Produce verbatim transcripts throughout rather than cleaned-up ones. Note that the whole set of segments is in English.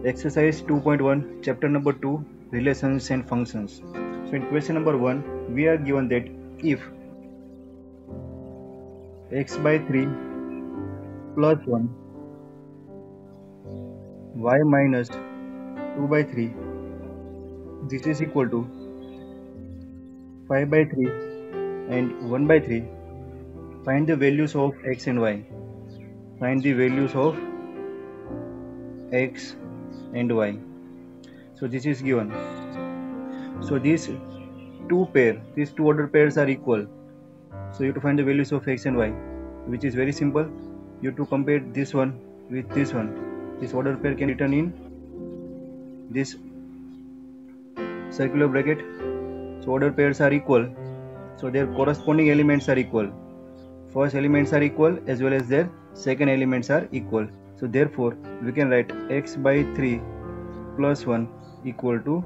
Exercise two point one, chapter number two, relations and functions. So in question number one, we are given that if x by three plus one, y minus two by three, this is equal to five by three and one by three, find the values of x and y. Find the values of x and y. So this is given. So these two pair, these two order pairs are equal. So you have to find the values of x and y, which is very simple. You have to compare this one with this one. This order pair can be written in this circular bracket. So order pairs are equal. So their corresponding elements are equal. First elements are equal as well as their second elements are equal. So therefore we can write x by three plus one equal to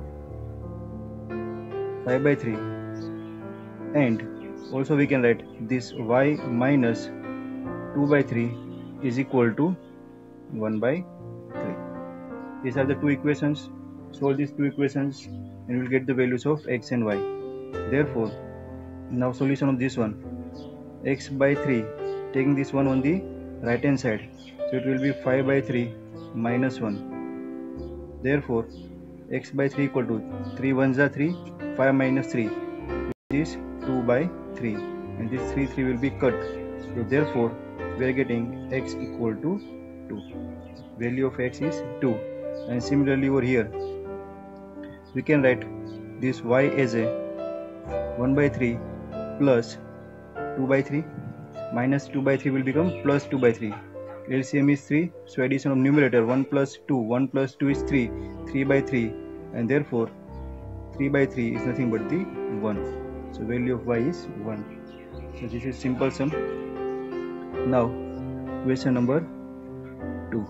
five by three, and also we can write this y minus two by three is equal to one by three. These are the two equations. Solve these two equations and we will get the values of x and y. Therefore now solution of this one, x by three, taking this one on the right hand side, so it will be five by three minus one. Therefore x by three equal to three ones are three, five minus three, which is two by three, and this three three will be cut. So therefore we are getting x equal to two. Value of x is two. And similarly over here we can write this y as a one by three plus two by three, minus two by three will become plus two by three. L C M is three, so addition of numerator one plus two, one plus two is three, three by three, and therefore three by three is nothing but the one. So value of y is one. So this is simple sum. Now question number two.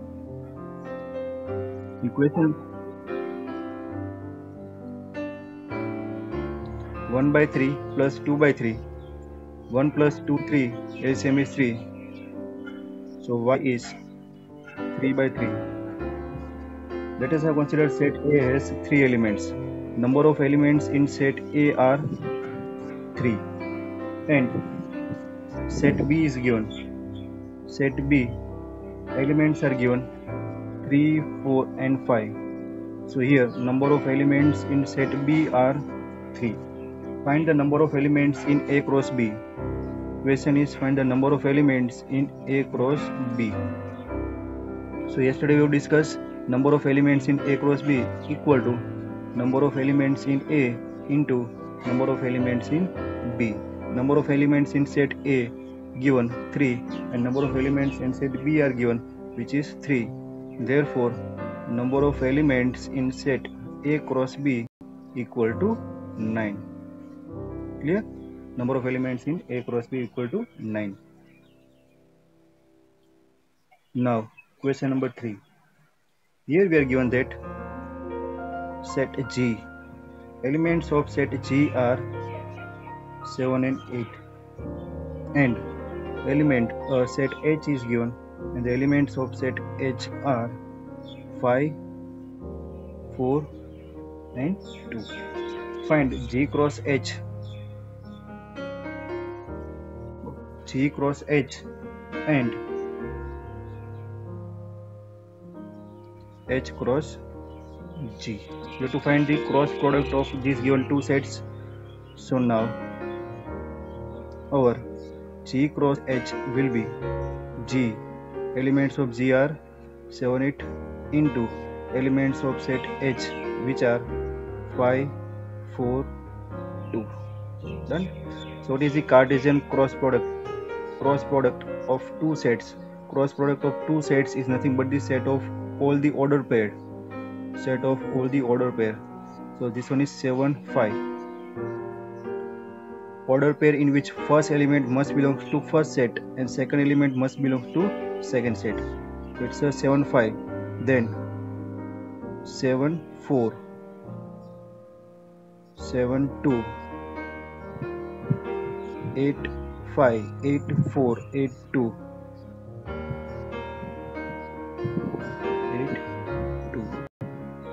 Equation one by three plus two by three, one plus two, three, L C M is three, so y is three by three. Let us have considered set A has three elements. Number of elements in set A are three, and set B is given. Set B elements are given three, four and five. So here number of elements in set B are three. Find the number of elements in A cross B. Question is find the number of elements in A cross B. So yesterday we discussed number of elements in A cross B equal to number of elements in A into number of elements in B. Number of elements in set A given three, and number of elements in set B are given, which is three. Therefore number of elements in set A cross B equal to nine. Clear? Number of elements in A cross B equal to nine. Now question number three. Here we are given that set G, elements of set G are seven and eight, and element uh, set H is given, and the elements of set H are five, four and two. Find G cross H. G cross H and H cross G. You have to find the cross product of these given two sets. So now our G cross H will be G, elements of G are seven, eight into elements of set H, which are five, four, two. Done. So what is the Cartesian cross product? Cross product of two sets. Cross product of two sets is nothing but the set of all the order pair. Set of all the order pair. So this one is seven, five. Order pair in which first element must belong to first set and second element must belong to second set. So it's a seven, five. Then seven, four, seven, two, eight, five, eight, four, eight, two, eight, two.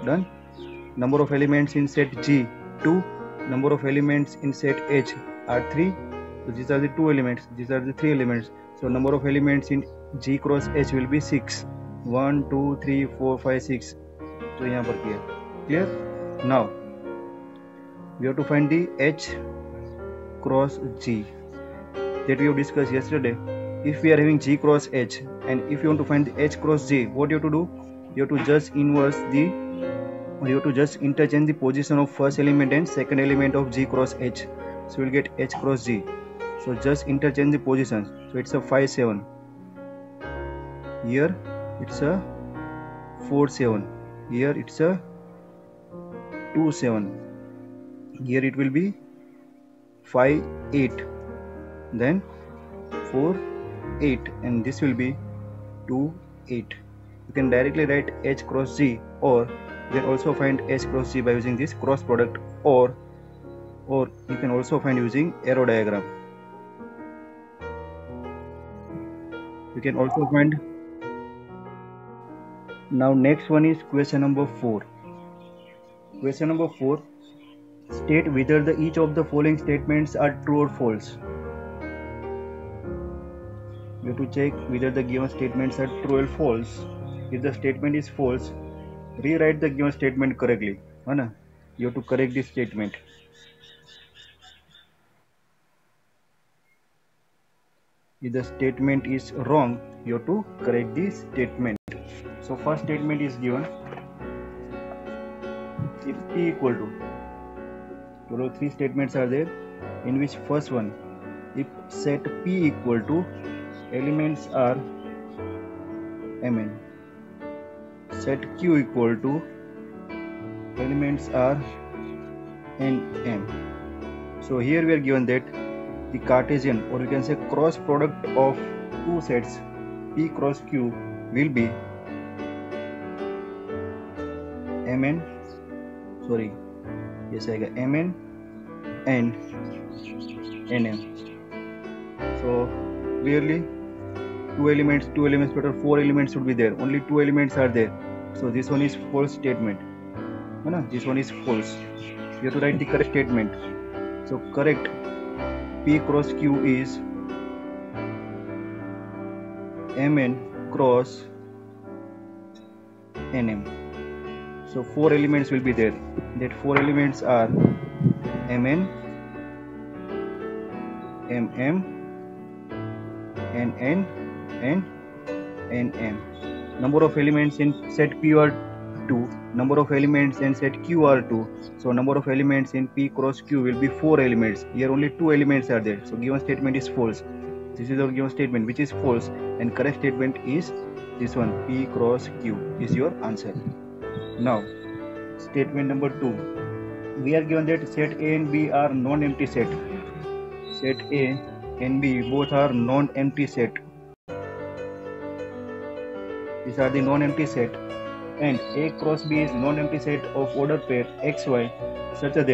Done. Number of elements in set G, two. Number of elements in set H are three. So these are the two elements. These are the three elements. So number of elements in G cross H will be six. one, two, three, four, five, six. So यहाँ पर clear. Clear? Now we have to find the H cross G that we have discussed yesterday. If we are having G cross H and if you want to find the H cross G, what you have to do? You have to just inverse the, or you have to just interchange the position of first element and second element of G cross H. So we will get H cross G. So just interchange the positions. So it's a five, seven. Here it's a four, seven. Here it's a two, seven. Here it will be five, eight. Then four, eight, and this will be two, eight. You can directly write H cross G, or you can also find H cross G by using this cross product, or or you can also find using arrow diagram. You can also find. Now next one is question number four. Question number four. State whether the each of the following statements are true or false. You have to check whether the given statements are true or false. If the statement is false, rewrite the given statement correctly. Right? You have to correct this statement. If the statement is wrong, you have to correct this statement. So first statement is given. If P equal to, total three statements are there, in which first one, if set P equal to, elements are Mn. Set Q equal to, elements are Nm. So here we are given that the Cartesian, or you can say cross product of two sets P cross Q will be Mn, sorry, yes I got Mn and Nm. So clearly two elements, two elements better, four elements should be there. Only two elements are there. So this one is false statement. No, this one is false. You have to write the correct statement. So correct P cross Q is Mn cross Nm. So four elements will be there. That four elements are Mn, Mm, Nn and Nm. Number of elements in set P are two. Number of elements in set Q are two. So number of elements in P cross Q will be four elements. Here only two elements are there. So given statement is false. This is our given statement which is false, and correct statement is this one, P cross Q is your answer. Now statement number two. We are given that set A and B are non-empty set. Set A and B both are non-empty set. These are the non-empty set, and A cross B is non-empty set of order pair X Y such that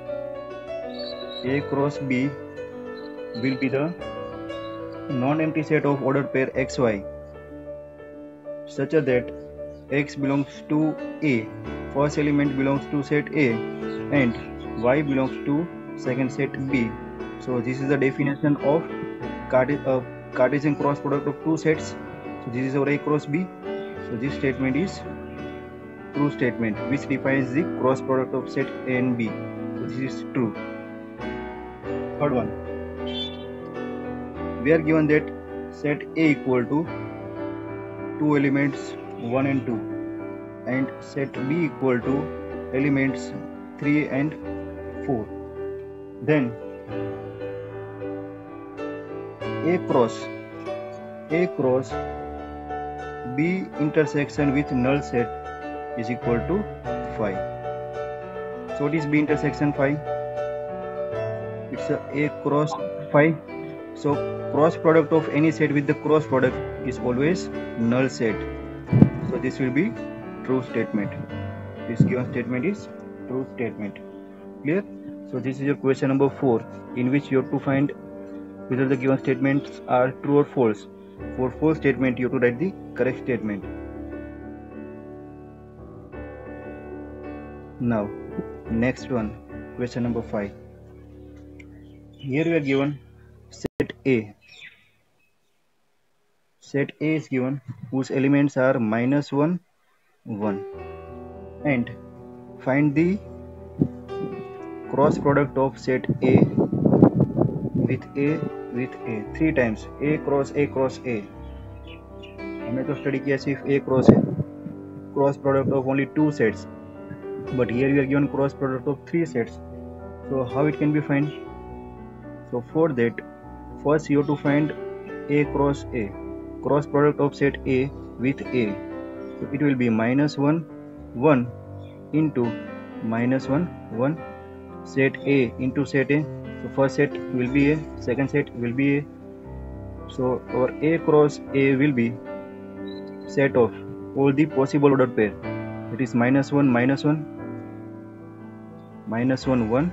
A cross B will be the non-empty set of order pair X Y such that X belongs to A, first element belongs to set A, and Y belongs to second set B. So this is the definition of uh, Cartesian cross product of two sets. So this is our A cross B. So this statement is true statement which defines the cross product of set A and B. So this is true. Third one. We are given that set A equal to two elements one and two, and set B equal to elements three and four. Then A cross A cross B intersection with null set is equal to five. So what is B intersection five? It's a A cross five. So cross product of any set with the cross product is always null set. So this will be true statement. This given statement is true statement. Clear? So this is your question number four, in which you have to find whether the given statements are true or false. For false statement, you have to write the correct statement. Now next one, question number five. Here we are given set A. Set A is given whose elements are minus one, one, and find the cross product of set A with A with A three times A cross A cross A. हमने तो study किया सिर्फ A cross A, cross product of only two sets, but here we are given cross product of three sets. So how it can be find? So for that, first you have to find A cross A, cross product of set A with A. So it will be minus one, one into minus one, one, set A into set A. So first set will be A, second set will be A. So our A cross A will be set of all the possible order pair. It is minus one, minus one, minus one, one,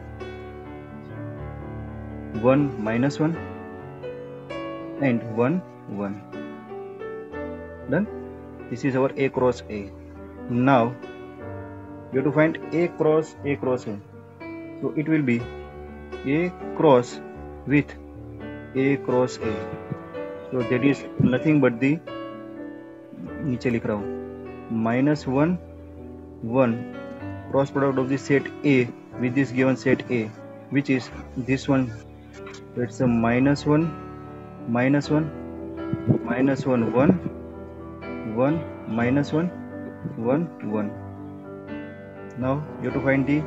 one, minus one, and one, one. Done. This is our A cross A. Now you have to find A cross A cross A. So it will be A cross with A cross A. So that is nothing but the नीचे लिख रहा हूँ minus one, one cross product of the set A with this given set A, which is this one. It's a minus one, minus one, minus one, one, one, minus one, one, one. Now you have to find the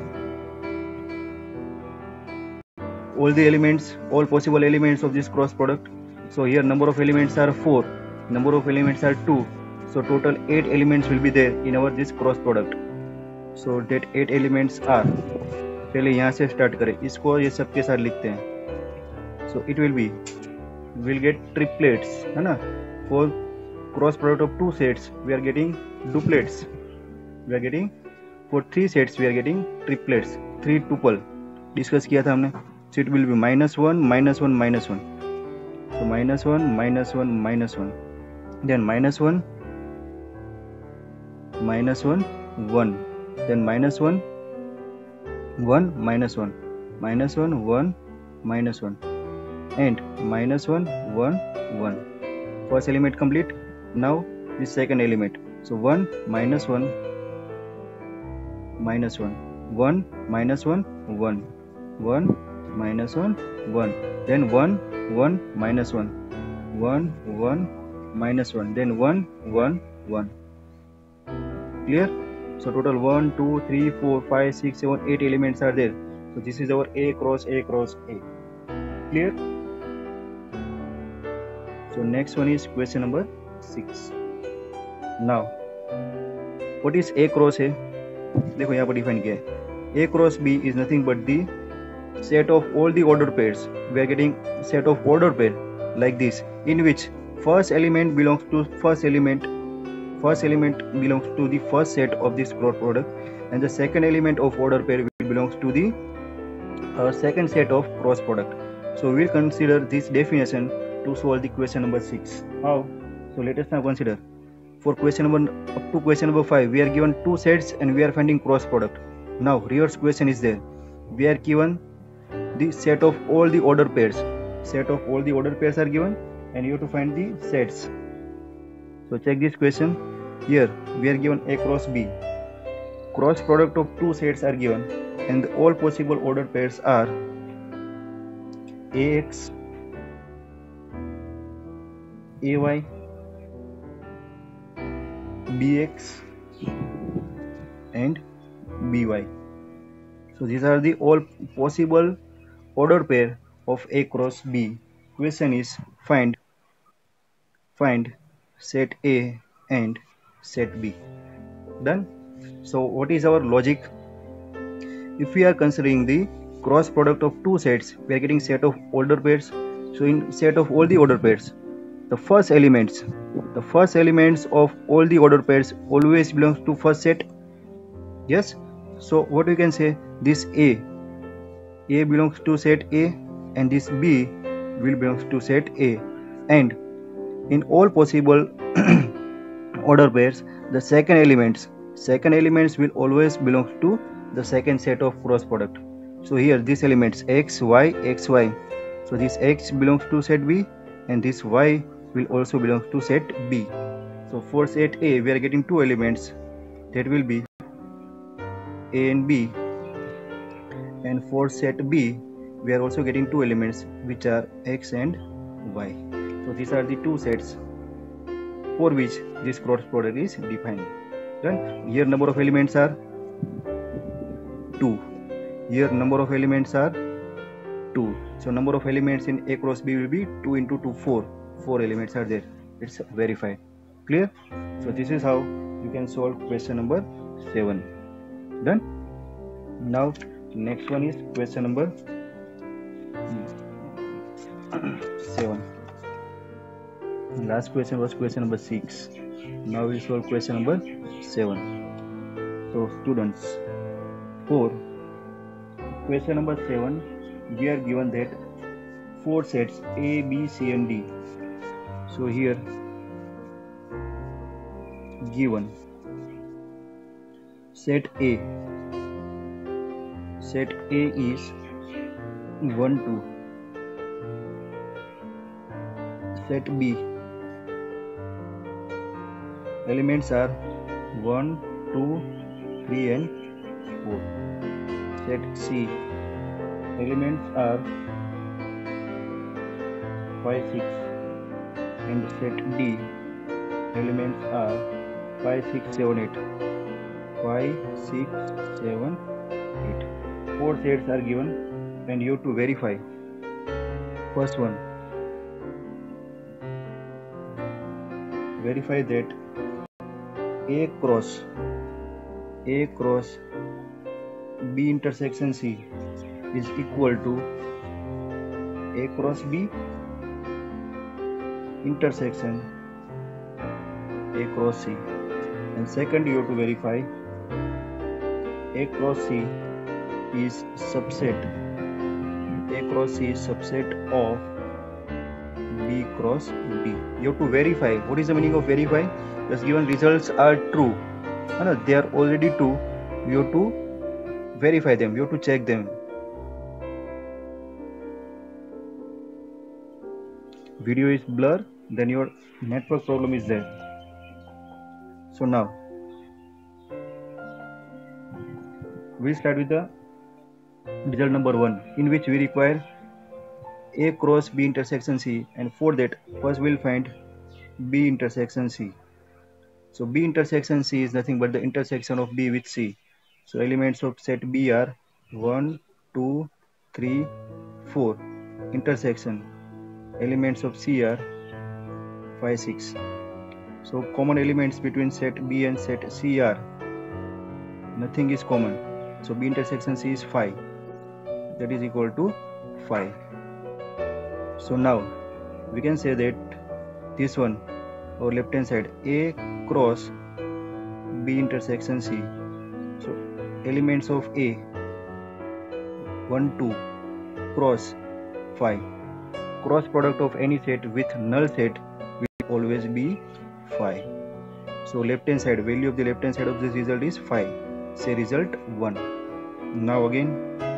all the elements, all possible elements of this cross product. So here number of elements are four, number of elements are two. So total eight elements will be there in our this cross product. So that eight elements are, पहले यहाँ से start करें, इसको ये सब के साथ लिखते हैं. So it will be, we'll get triplets, है ना? For cross product of two sets, we are getting duplets. We are getting for three sets, we are getting triplets, three tuple. Discuss किया था हमने. So it will be minus one, minus one, minus one. So minus one, minus one, minus one. Then minus one, minus one, one, then minus one, one, minus one, minus one, one, minus one, and minus one, one, one. First element complete. Now the second element. So one, minus one, minus one, one, minus one, one, one, minus one, one, then one, one, minus one, one, one, minus one, then one, one, one. Clear? So total one, two, three, four, five, six, seven, eight elements are there. So this is our A cross A cross A. Clear? So next one is question number six. Now what is A cross A? देखो यहाँ पर define किया है. A cross B is nothing but the set of all the order pairs. We are getting set of order pair like this, in which first element belongs to first element. First element belongs to the first set of this cross product, and the second element of order pair belongs to the uh, second set of cross product. So we will consider this definition to solve the question number six. How? So let us now consider. For question number up to question number five, we are given two sets and we are finding cross product. Now reverse question is there. We are given the set of all the order pairs. Set of all the order pairs are given, and you have to find the sets. So check this question. Here we are given A cross B. Cross product of two sets are given, and all possible order pairs are A X, A Y, B X, and B Y. So these are the all possible order pair of A cross B. Question is find find set A and set B. Done. So what is our logic? If we are considering the cross product of two sets, we are getting set of order pairs. So in set of all the order pairs, the first elements the first elements of all the order pairs always belongs to first set. Yes. So what we can say, this A A belongs to set A, and this B will belongs to set A, and in all possible order pairs, the second elements second elements will always belong to the second set of cross product. So here these elements x, y, x, y. So this x belongs to set B and this y will also belong to set B. So for set A we are getting two elements, that will be A and B, and for set B we are also getting two elements which are x and y. So these are the two sets for which this cross product is defined. Then here number of elements are two. Here number of elements are two. So number of elements in A cross B will be two into two, four. Four elements are there. It's verified. Clear? So this is how you can solve question number seven. Done? Now next one is question number seven. Last question was question number six. Now we solve question number seven. So students, for question number seven, we are given that four sets A, B, C and D. So here given set A. Set A is one, two. Set B. Elements are one, two, three and four. Set C. Elements are five, six, and set D. Elements are five, six, seven, eight. five, six, seven, eight. Four sets are given and you have to verify. First one, verify that A cross A cross B intersection C is equal to A cross B intersection A cross C. And second, you have to verify A cross C is subset A cross C is subset of B cross B. You have to verify. What is the meaning of verify? Just given results are true, no, they are already true, you have to verify them, you have to check them. Video is blur, then your network problem is there. So now we start with the result number one, in which we require A cross B intersection C, and for that first we will find B intersection C. So B intersection C is nothing but the intersection of B with C. So elements of set B are one, two, three, four. Intersection. Elements of C are five, six. So common elements between set B and set C are, nothing is common. So B intersection C is five. That is equal to five. So now we can say that this one, or left hand side, A cross B intersection C. So elements of A one, two cross five. Cross product of any set with null set will always be five. So left hand side, value of the left hand side of this result is five. Say result one. Now again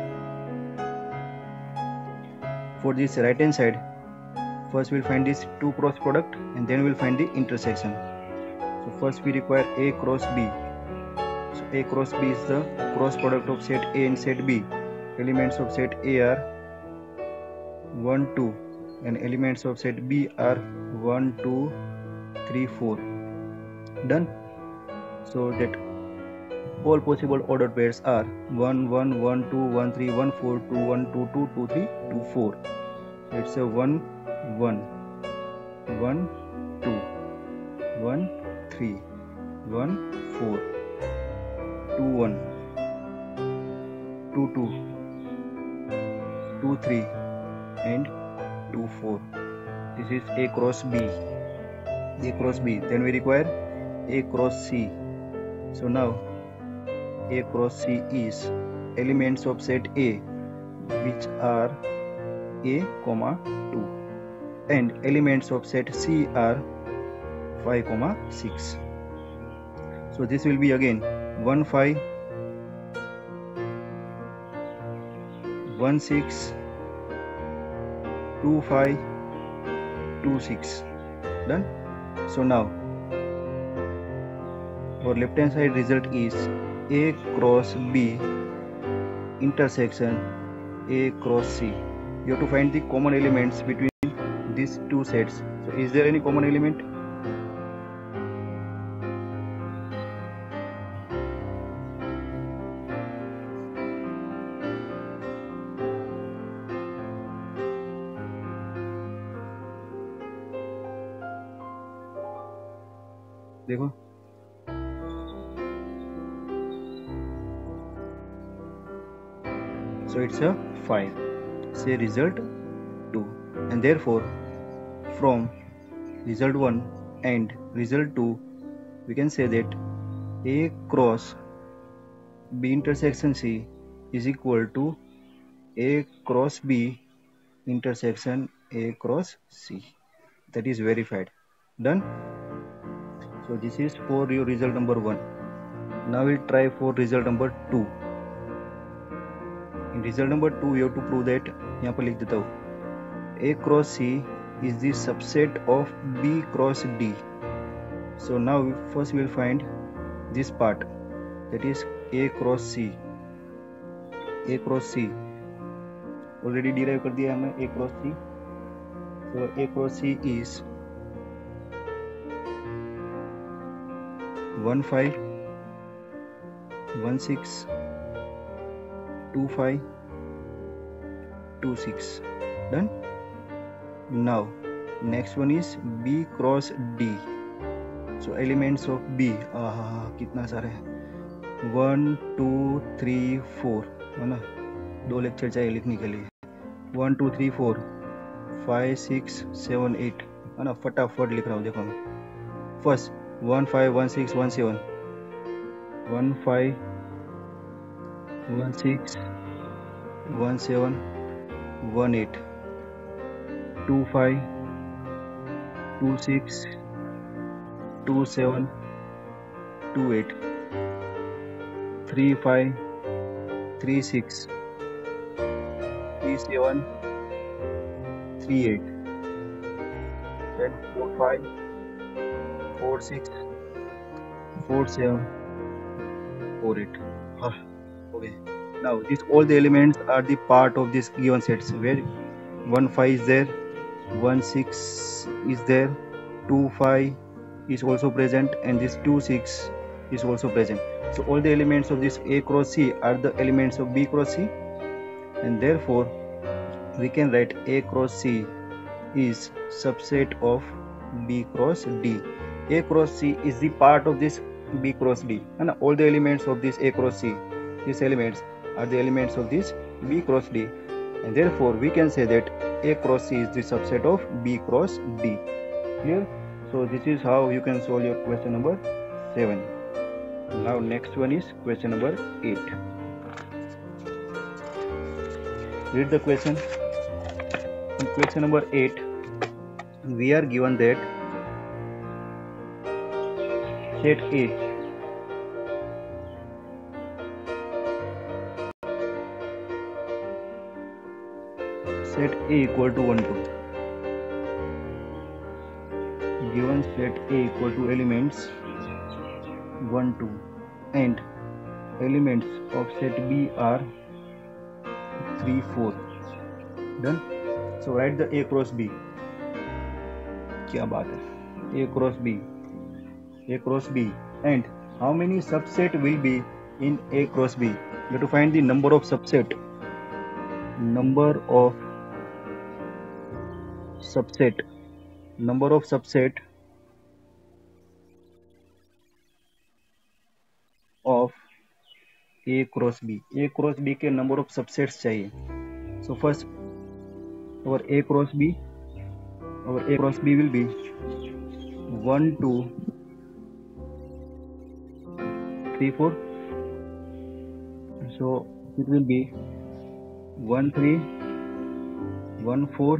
for this right hand side, first we'll find this two cross product and then we'll find the intersection. So first we require A cross B. So A cross B is the cross product of set A and set B. Elements of set A are one, two, and elements of set B are one, two, three, four. Done. So that all possible ordered pairs are one, one, one, two, one, three, one, four, two, one, two, two, two, three, two, four. It's a one, one, one, two, one, three, one, four, two, one, two, two, two, three, and two, four. This is A cross B. A cross B. Then we require A cross C. So now A cross C is elements of set A, which are A, comma two, and elements of set C are five, comma six. So this will be again one, five, one six, two five, two six. Done. So now our left hand side result is A cross B intersection A cross C. You have to find the common elements between these two sets. So is there any common element? देखो so it's a five. Say result two, and therefore from result one and result two we can say that A cross B intersection C is equal to A cross B intersection A cross C. That is verified. Done. So this is for your result number one. Now we'll try for result number two. In result number two you have to prove that, यहाँ पर लिख देता हूँ, A cross C is the subset of B cross D. So now first we will find this part, that is A cross C. A cross C already derive कर दिया हमने A cross C. So A cross C is one five, one six, two five, two six. Done. Now next one is B cross D. So elements of B, ah कितना सारे हैं, one two three four है ना, दो lecture चाहिए लिखने के लिए. one two three four five six seven eight है ना, फटाफट लिख रहा हूँ. देखो मैं first one five one six one seven, one five one six one seven one eight, two five two six two seven two eight, three five three six three seven three eight, then four five four six four seven four eight. Ah, okay. Now these all the elements are the part of this given sets, where one five is there, one six is there, two five is also present, and this two six is also present. So all the elements of this A cross C are the elements of B cross C, and therefore we can write A cross C is subset of B cross D. A cross C is the part of this B cross D, and all the elements of this A cross C, these elements are the elements of this B cross D, and therefore we can say that A cross C is the subset of B cross D. Clear? So this is how you can solve your question number seven. Now next one is question number eight. Read the question. In question number eight, we are given that set A set A equal to one two. Given set A equal to elements one two, and elements of set B are three four. Done. So write the A cross B. क्या बात है, A cross B. A cross B, and how many subset will be in A cross B? You have to find the number of subset. Number of subset. Number of subset of A cross B. A cross B के number of subsets चाहिए. So first, our A cross B, our A cross B will be one two three four. So it will be one three one four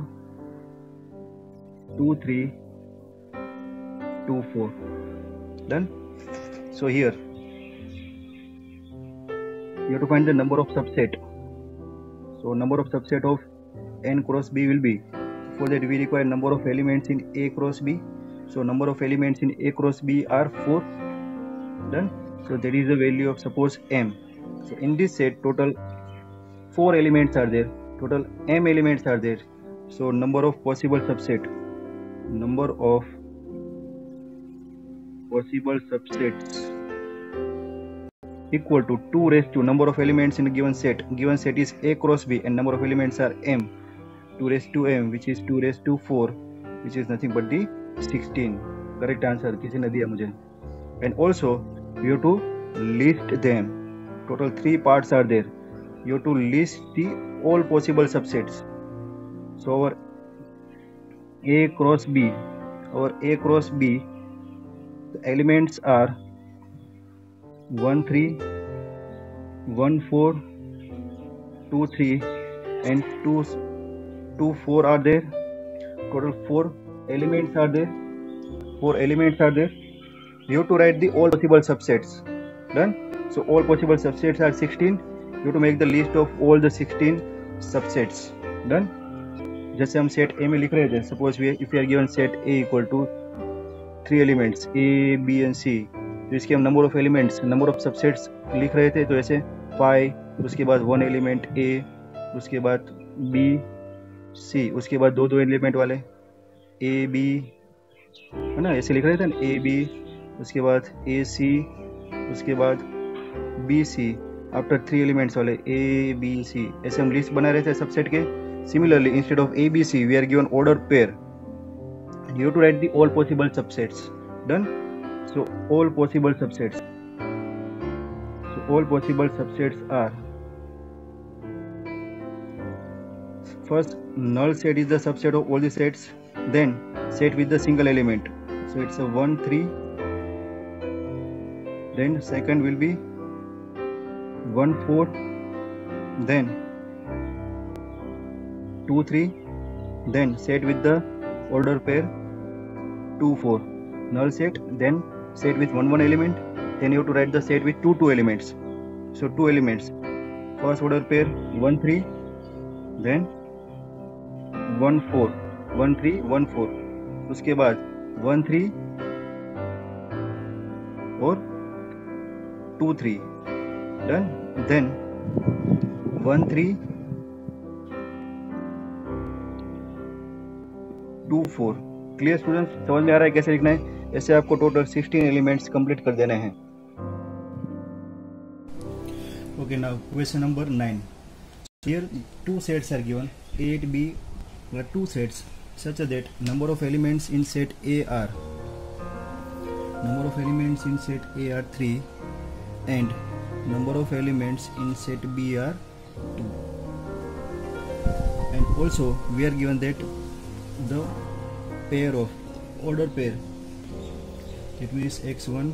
two three two four. Done. So here you have to find the number of subset. So number of subset of n cross b will be, for that we require number of elements in A cross B. So number of elements in A cross B are four. Done. So that is the value of, suppose, m. So in this set total four elements are there, total m elements are there. So number of possible subset, number of possible subsets equal to two raised to number of elements in a given set. Given set is A cross B and number of elements are m. two raised to m, which is two raised to four, which is nothing but the sixteen. Correct answer किसी ने दिया मुझे. And also you have to list them. Total three parts are there. You have to list the all possible subsets. So our A cross B, our A cross B, the elements are one three, one four, two three, and two two four are there. Total four elements are there. Four elements are there. You have to write the all possible subsets. Done. So all possible subsets are sixteen. You have to make the list of all the sixteen subsets. Done. जैसे हम set A में लिख रहे थे, suppose we if we are given set A equal to three elements A, B and C, तो इसके हम number of elements, number of subsets लिख रहे थे, तो ऐसे five, उसके बाद one element A, उसके बाद B, C, उसके बाद दो दो element वाले A, B, है ना, ऐसे लिख रहे थे ना, A, B, उसके बाद A, C, उसके बाद B, C, after three elements वाले A, B, C, ऐसे हम लिस्ट बना रहे थे सबसेट के. Similarly, instead of A, B, C, we are given order pair. You have to write the all possible subsets. Done. So all possible subsets. So all possible subsets are, first null set is the subset of all the sets. Then set with the single element. So it's a one three. Then second will be one four. Then two three. Then set with the order pair two four. Null set. Then set with one one element. Then you have to write the set with two two elements. So two elements. First order pair one three. Then one four. one three one four. उसके बाद one three और two three. Done. Then one three two four. Clear students, समझ में आ रहा है कैसे लिखना है? ऐसे आपको टोटल सिक्सटीन एलिमेंट्स कंप्लीट कर देने हैं. Okay, now question number nine. Here two sets are given A and B, two sets such that number of elements in set A are number of elements in set A are three and number of elements in set B are two. And also we are given that the pair of order pair, it means x one,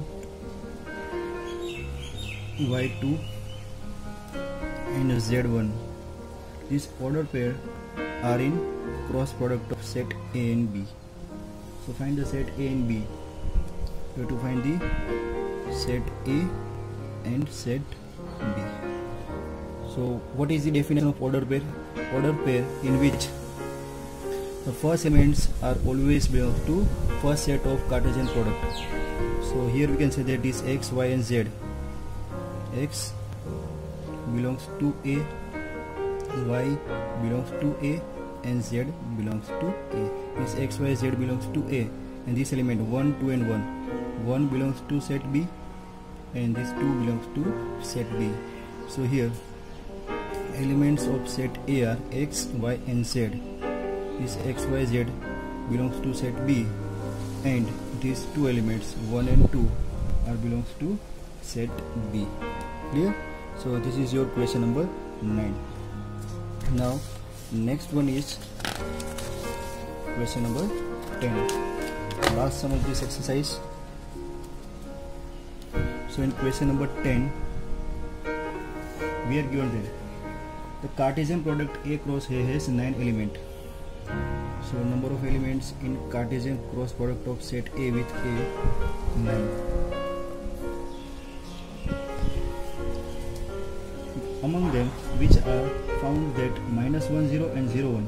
y two and z one, this order pair are in cross product of set A and B. So find the set A and B. You have to find the set A and set B. So what is the definition of order pair? Order pair in which the first elements are always belong to first set of Cartesian product. So here we can say that is x, y and z. X belongs to A, y belongs to A and z belongs to A. This x, y, z belongs to A, and this element one, two and one. one belongs to set B and this two belongs to set B. So here elements of set A are x, y and z. This x, y, z belongs to set B and these two elements one and two are belongs to set B. Clear? So this is your question number nine. Now next one is question number ten. Last sum of this exercise. So in question number ten we are given that the Cartesian product A cross A has nine elements. So number of elements in Cartesian cross product of set A with A, nine. Among them, which are found that minus one zero and zero one,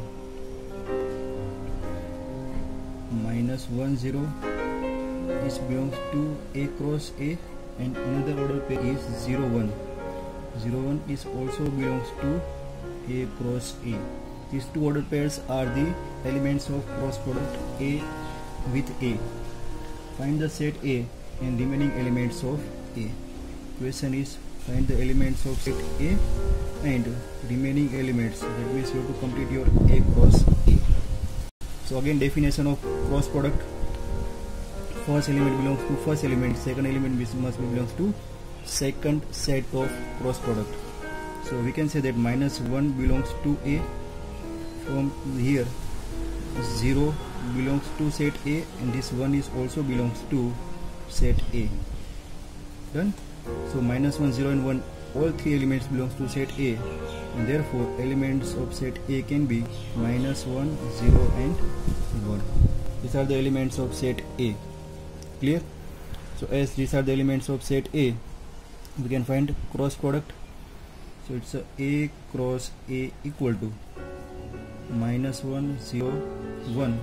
minus one zero, this belongs to A cross A, and another order pair is zero one. zero one is also belongs to A cross A. These two order pairs are the elements of cross product A with A. Find the set A and remaining elements of A. Question is, find the elements of set A and remaining elements. That means you have to complete your A cross A. So again, definition of cross product: first element belongs to first element, second element must belongs to second set of cross product. So we can say that minus one belongs to A. From here, zero belongs to set A, and this one is also belongs to set A. Done. So minus one, zero and one, all three elements belongs to set A, and therefore elements of set A can be minus one, zero and one. These are the elements of set A. Clear? So as these are the elements of set A, we can find cross product. So it's a A cross A equal to minus one, zero, one,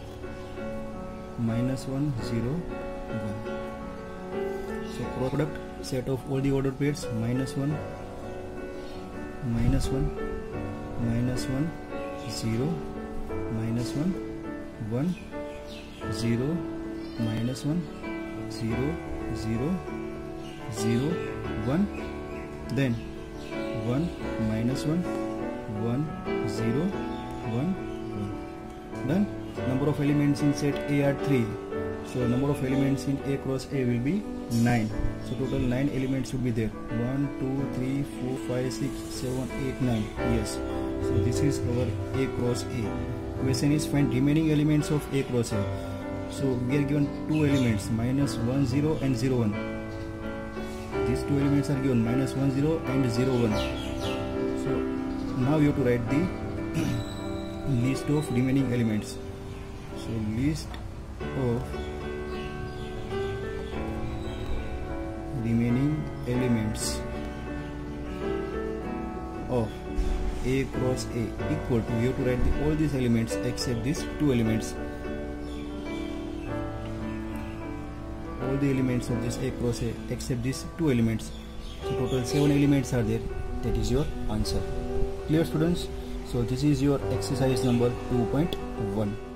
minus one, zero, one. So cross product, set of all the order pairs: minus one, minus one, minus one, zero, minus one, one, zero, minus one, zero, zero, zero, one, then one, minus one, one, zero, one, one. Done. Number of elements in set A are three. So number of elements in A cross A will be nine. So total nine elements should be there. one, two, three, four, five, six, seven, eight, nine. Yes. So this is our A cross A. Question is, find remaining elements of A cross A. So we are given two elements, minus one, zero and zero one. These two elements are given, minus one, zero and zero one. So now you have to write the list of remaining elements. So list of remaining elements of A cross A equal to, you have to write the, all these elements except these two elements. All the elements of this A cross A except these two elements. So total seven elements are there. That is your answer. Clear, students? So this is your exercise number two point one.